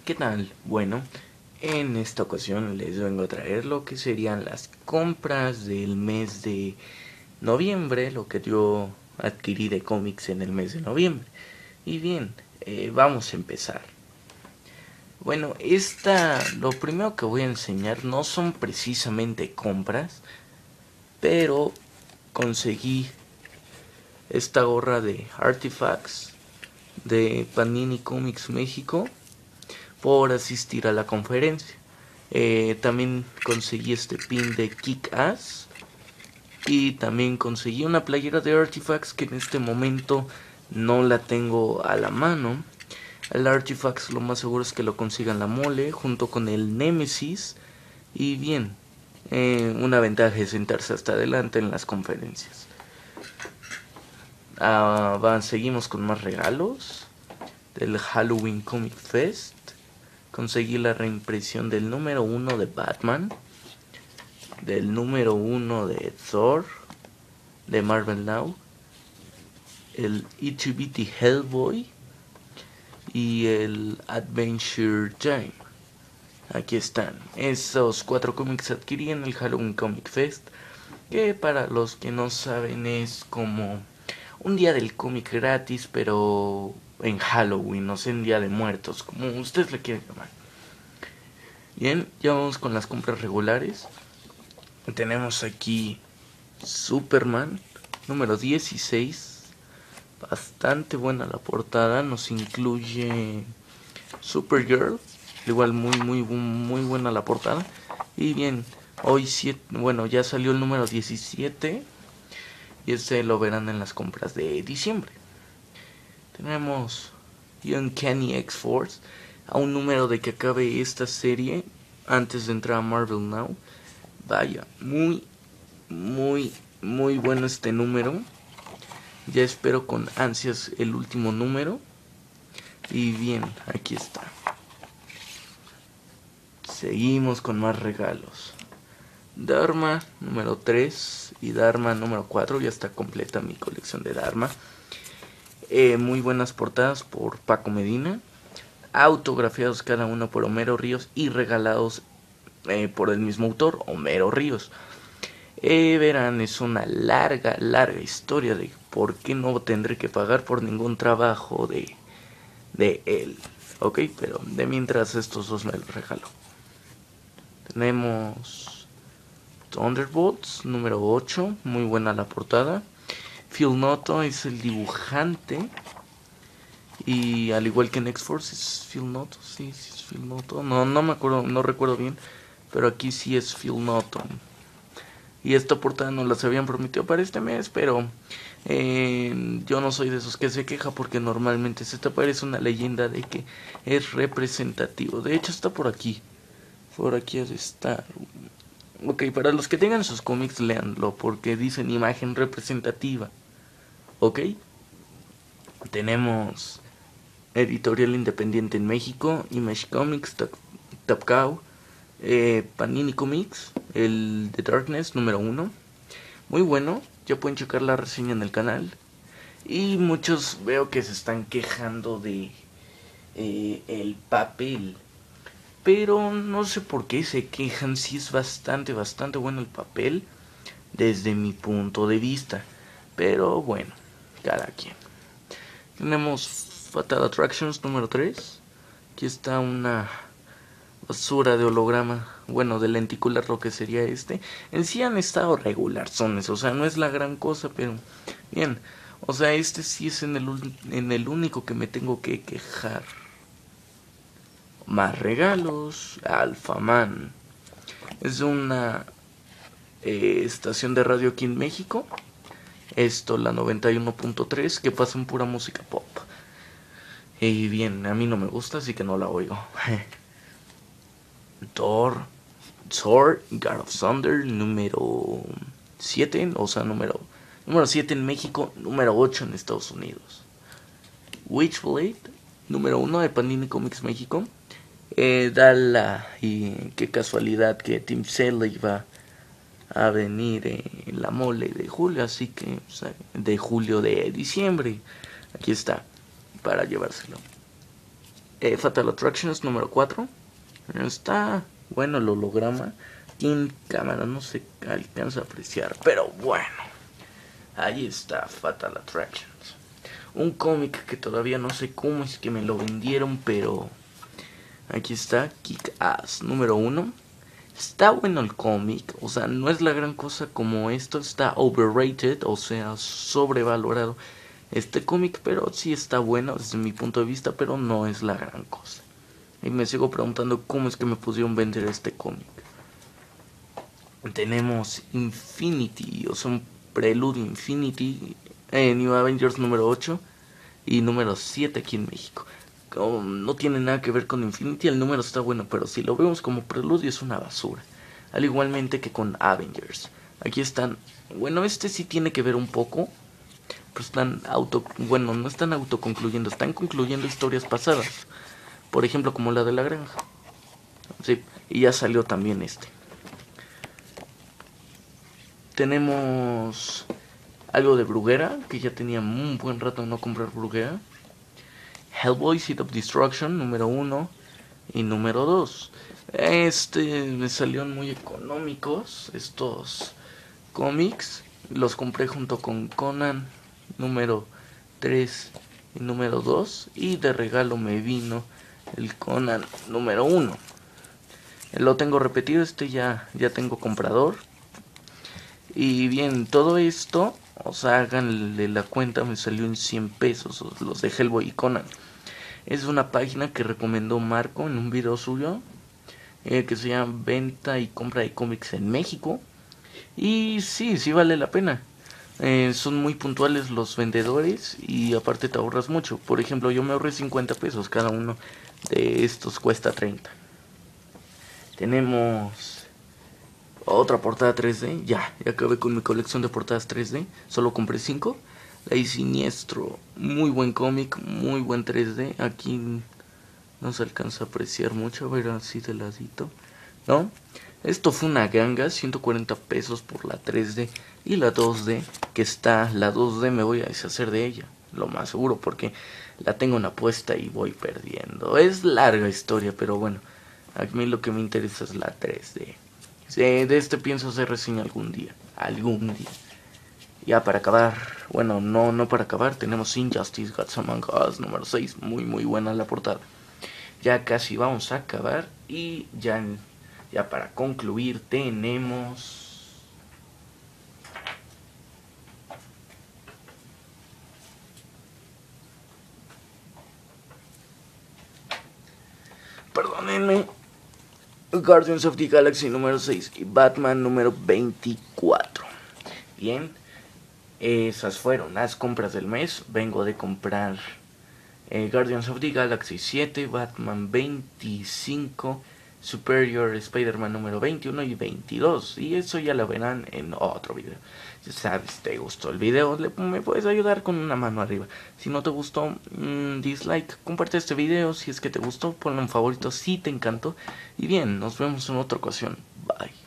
¿Qué tal? Bueno, en esta ocasión les vengo a traer lo que serían las compras del mes de noviembre, lo que yo adquirí de cómics en el mes de noviembre. Y bien, vamos a empezar. Bueno, lo primero que voy a enseñar no son precisamente compras, pero conseguí esta gorra de Artifacts de Panini Comics México por asistir a la conferencia. También conseguí este pin de Kick Ass. Y también conseguí una playera de Artifacts que en este momento no la tengo a la mano. El Artifacts lo más seguro es que lo consigan la mole junto con el Nemesis. Y bien, una ventaja es sentarse hasta adelante en las conferencias. Seguimos con más regalos del Halloween Comic Fest. Conseguí la reimpresión del número 1 de Batman, del número 1 de Thor, de Marvel Now, el Itty Bitty Hellboy y el Adventure Time. Aquí están. Esos 4 cómics adquirí en el Halloween Comic Fest, que para los que no saben es como un día del cómic gratis, pero en Halloween, no sé, en Día de Muertos, como ustedes le quieren llamar. Bien, ya vamos con las compras regulares. Tenemos aquí Superman, número 16. Bastante buena la portada. Nos incluye Supergirl. Igual muy buena la portada. Y bien, hoy bueno, ya salió el número 17. Y este lo verán en las compras de diciembre. Tenemos Uncanny X-Force, a un número de que acabe esta serie antes de entrar a Marvel Now. Vaya, muy bueno este número. Ya espero con ansias el último número. Y bien, aquí está. Seguimos con más regalos. Dharma número 3 y Dharma número 4. Ya está completa mi colección de Dharma. Muy buenas portadas por Paco Medina. Autografiados cada uno por Homero Ríos y regalados por el mismo autor, Homero Ríos. Verán, es una larga historia de por qué no tendré que pagar por ningún trabajo de él. Ok, pero de mientras estos dos me los regaló. Tenemos Thunderbolts número 8, muy buena la portada. Phil Noto es el dibujante. Y al igual que en X-Force es Phil Noto, sí es Phil Noto. No me acuerdo, no recuerdo bien, pero aquí sí es Phil Noto. Y esta portada nos las habían prometido para este mes, pero yo no soy de esos que se queja porque normalmente se te aparece una leyenda de que es representativo. De hecho está por aquí. Por aquí ha de estar. Ok, para los que tengan sus cómics, léanlo porque dicen imagen representativa. Ok. Tenemos Editorial Independiente en México, Image Comics, Top Cow, Panini Comics, el The Darkness número 1. Muy bueno, ya pueden checar la reseña en el canal. Y muchos veo que se están quejando de el papel. Pero no sé por qué se quejan, si es bastante bueno el papel desde mi punto de vista. Pero bueno, cada quien. Tenemos Fatal Attractions número 3. Aquí está una basura de holograma, bueno, de lenticular lo que sería este. En sí han estado regularzones, o sea, no es la gran cosa, pero bien. O sea, este sí es en el único que me tengo que quejar. Más regalos, Alfaman. Es una estación de radio aquí en México. Esto, la 91.3, que pasa en pura música pop. Y bien, a mí no me gusta, así que no la oigo. Thor, God of Thunder, número 7, o sea, número 7 en México, número 8 en Estados Unidos. Witchblade, número 1 de Panini Comics México. Y qué casualidad que Tim Sale iba a venir en la mole de julio, así que, o sea, de julio de diciembre. Aquí está, para llevárselo. Fatal Attractions número 4. Está bueno el holograma. En cámara no se alcanza a apreciar, pero bueno. Ahí está Fatal Attractions. Un cómic que todavía no sé cómo es que me lo vendieron, pero aquí está, Kick-Ass número 1. Está bueno el cómic, o sea, no es la gran cosa como esto, está overrated, o sea, sobrevalorado este cómic, pero sí está bueno desde mi punto de vista, pero no es la gran cosa. Y me sigo preguntando cómo es que me pudieron vender este cómic. Tenemos Infinity, o sea, un preludio Infinity, New Avengers número 8 y número 7 aquí en México. No tiene nada que ver con Infinity, el número está bueno, pero si lo vemos como preludio es una basura. Al igualmente que con Avengers. Aquí están, bueno, este sí tiene que ver un poco, pero están no están autoconcluyendo, están concluyendo historias pasadas. Por ejemplo, como la de la granja. Sí, y ya salió también este. Tenemos algo de Bruguera, que ya tenía un buen rato de no comprar Bruguera. Hellboy Seed of Destruction número 1 y número 2. Me salieron muy económicos estos cómics. Los compré junto con Conan número 3 y número 2. Y de regalo me vino el Conan número 1. Lo tengo repetido, ya tengo comprador. Y bien, todo esto, o sea, háganle la cuenta, me salió en 100 pesos los de Hellboy y Conan. Es una página que recomendó Marco en un video suyo, que se llama Venta y Compra de Cómics en México. Y sí vale la pena. Son muy puntuales los vendedores y aparte te ahorras mucho. Por ejemplo, yo me ahorré 50 pesos, cada uno de estos cuesta 30. Tenemos otra portada 3D. Ya acabé con mi colección de portadas 3D. Solo compré 5. Ley Siniestro, muy buen cómic, muy buen 3D. Aquí no se alcanza a apreciar mucho, a ver así de ladito, ¿no? Esto fue una ganga, 140 pesos por la 3D y la 2D, que está, la 2D me voy a deshacer de ella, lo más seguro, porque la tengo en apuesta y voy perdiendo. Es larga historia, pero bueno, a mí lo que me interesa es la 3D. De este pienso hacer reseña algún día. Ya para acabar, bueno, no para acabar, tenemos Injustice Gods Among Us número 6, muy buena la portada. Ya casi vamos a acabar y ya para concluir tenemos... Perdónenme. Guardians of the Galaxy número 6 y Batman número 24. Bien. Esas fueron las compras del mes. Vengo de comprar Guardians of the Galaxy 7, Batman 25, Superior Spider-Man número 21 y 22. Y eso ya lo verán en otro video. Ya sabes, te gustó el video, me puedes ayudar con una mano arriba. Si no te gustó, dislike, comparte este video. Si es que te gustó, ponlo en favorito si te encantó. Y bien, nos vemos en otra ocasión. Bye.